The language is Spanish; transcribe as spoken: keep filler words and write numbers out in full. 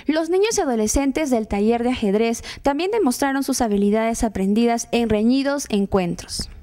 Los niños y adolescentes del taller de ajedrez también demostraron sus habilidades aprendidas en reñidos encuentros.